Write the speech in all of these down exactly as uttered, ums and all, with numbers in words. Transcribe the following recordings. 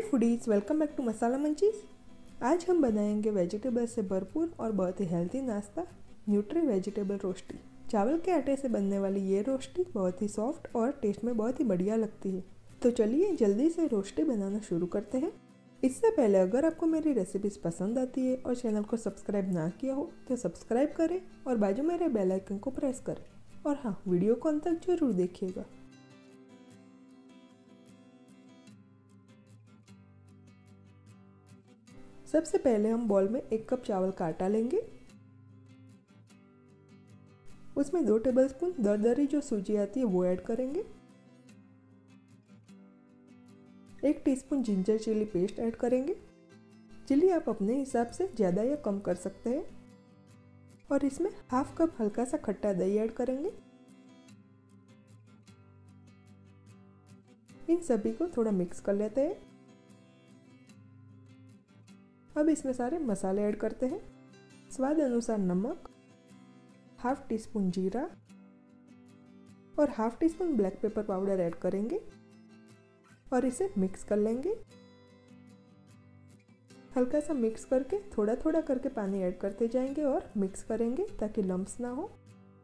Foodies, welcome back to Masala Munchies. आज हम बनाएंगे वेजिटेबल से भरपूर और बहुत ही हेल्दी नाश्ता न्यूट्री वेजिटेबल रोस्टी। चावल के आटे से बनने वाली ये रोस्टी बहुत ही सॉफ्ट और टेस्ट में बहुत ही बढ़िया लगती है। तो चलिए जल्दी से रोस्टी बनाना शुरू करते हैं। इससे पहले अगर आपको मेरी रेसिपीज़ पसंद आती है और चैनल को सब्सक्राइब ना किया हो तो सब्सक्राइब करें और बाजू में मेरे बेल आइकन को प्रेस करें। और हाँ, वीडियो को अंत तक जरूर देखिएगा। सबसे पहले हम बॉल में एक कप चावल का आटा लेंगे। उसमें दो टेबलस्पून दरदरी जो सूजी आती है वो ऐड करेंगे। एक teaspoon ginger chilli paste add करेंगे। चिली आप अपने हिसाब से ज़्यादा या कम कर सकते हैं। और इसमें हाफ कप हल्का सा खट्टा दही ऐड करेंगे। इन सभी को थोड़ा मिक्स कर लेते हैं। अब इसमें सारे मसाले ऐड करते हैं। स्वाद अनुसार नमक, हाफ टी स्पून जीरा और half teaspoon black pepper powder add करेंगे और इसे मिक्स कर लेंगे। हल्का सा मिक्स करके थोड़ा थोड़ा करके पानी ऐड करते जाएंगे और मिक्स करेंगे ताकि लम्प्स ना हो।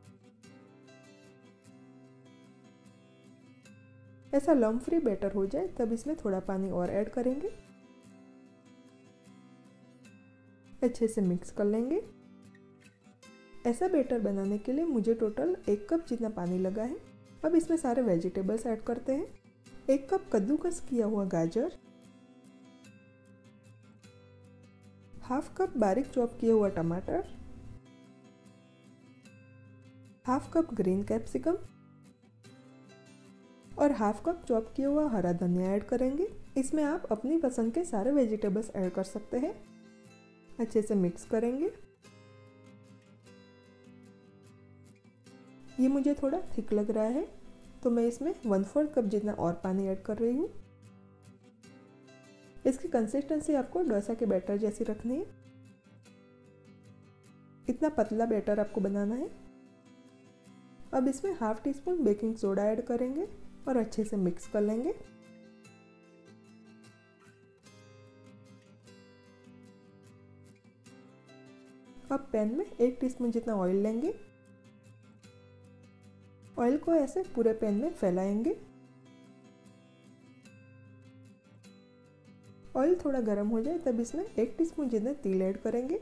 ऐसा लम्प फ्री बैटर हो जाए तब इसमें थोड़ा पानी और ऐड करेंगे। अच्छे से मिक्स कर लेंगे। ऐसा बैटर बनाने के लिए मुझे टोटल एक कप जितना पानी लगा है। अब इसमें सारे वेजिटेबल्स ऐड करते हैं। एक कप कद्दूकस किया हुआ गाजर, हाफ कप बारीक चॉप किया हुआ टमाटर, हाफ कप ग्रीन कैप्सिकम और हाफ कप चॉप किया हुआ हरा धनिया ऐड करेंगे। इसमें आप अपनी पसंद के सारे वेजिटेबल्स ऐड कर सकते हैं। अच्छे से मिक्स करेंगे। ये मुझे थोड़ा थिक लग रहा है तो मैं इसमें वन फोर्थ कप जितना और पानी ऐड कर रही हूँ। इसकी कंसिस्टेंसी आपको डोसा के बैटर जैसी रखनी है। इतना पतला बैटर आपको बनाना है। अब इसमें half teaspoon baking soda add करेंगे और अच्छे से मिक्स कर लेंगे। अब पैन में एक टीस्पून जितना ऑयल लेंगे। ऑयल को ऐसे पूरे पैन में फैलाएंगे। ऑयल थोड़ा गर्म हो जाए तब इसमें एक टीस्पून जितना तिल ऐड करेंगे।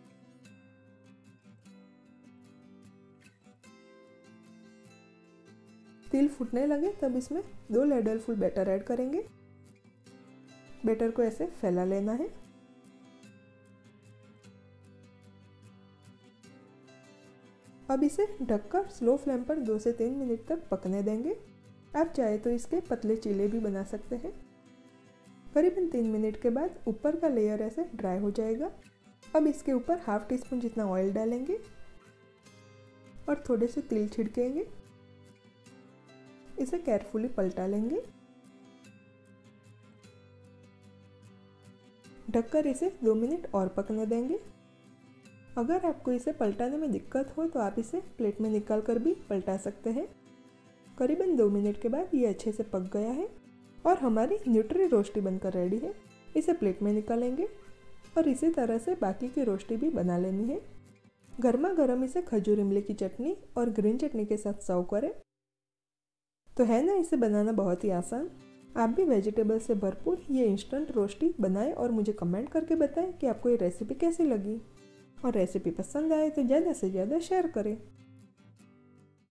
तिल फूटने लगे तब इसमें दो लेडल फुल बैटर ऐड करेंगे। बैटर को ऐसे फैला लेना है। अब इसे ढककर स्लो फ्लेम पर दो से तीन मिनट तक पकने देंगे। आप चाहे तो इसके पतले चीले भी बना सकते हैं। करीबन तीन मिनट के बाद ऊपर का लेयर ऐसे ड्राई हो जाएगा। अब इसके ऊपर हाफ टी स्पून जितना ऑयल डालेंगे और थोड़े से तिल छिड़केंगे। इसे केयरफुली पलटा लेंगे। ढककर इसे दो मिनट और पकने देंगे। अगर आपको इसे पलटाने में दिक्कत हो तो आप इसे प्लेट में निकाल कर भी पलटा सकते हैं। करीबन दो मिनट के बाद ये अच्छे से पक गया है और हमारी न्यूट्री रोस्टी बनकर रेडी है। इसे प्लेट में निकालेंगे और इसी तरह से बाकी की रोस्टी भी बना लेनी है। गर्मा गर्म इसे खजूर इमली की चटनी और ग्रीन चटनी के साथ सर्व करें। तो है ना इसे बनाना बहुत ही आसान। आप भी वेजिटेबल से भरपूर ये इंस्टेंट रोस्टी बनाएं और मुझे कमेंट करके बताएं कि आपको ये रेसिपी कैसी लगी। और रेसिपी पसंद आए तो ज़्यादा से ज़्यादा शेयर करें।